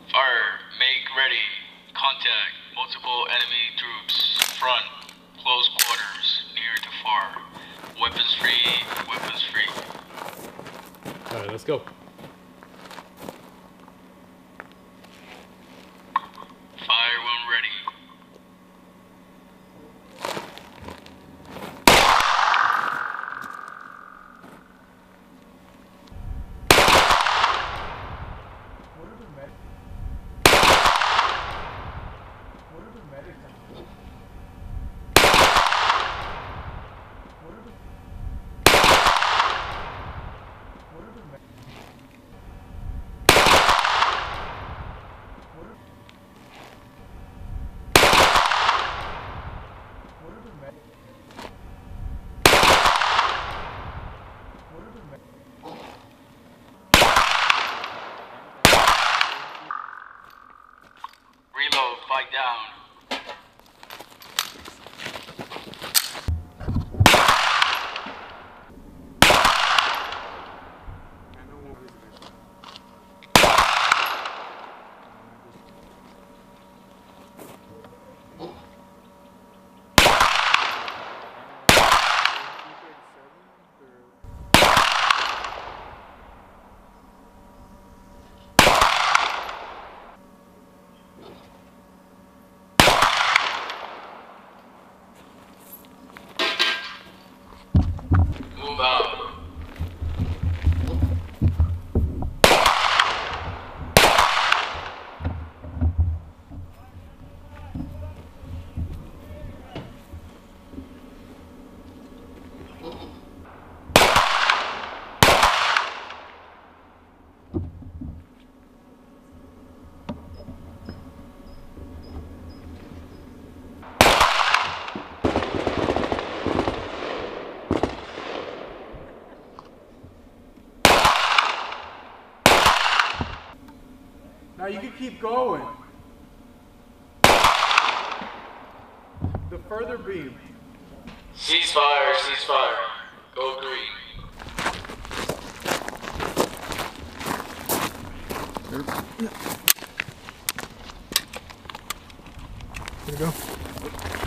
Fire, make ready. Contact, multiple enemy troops. Front, close quarters, near to far. Weapons free, weapons free. Alright, let's go. Fire when ready. Reload, fight down. Move out. Now you can keep going. The further beam. Ceasefire, ceasefire. Go green. Here we go.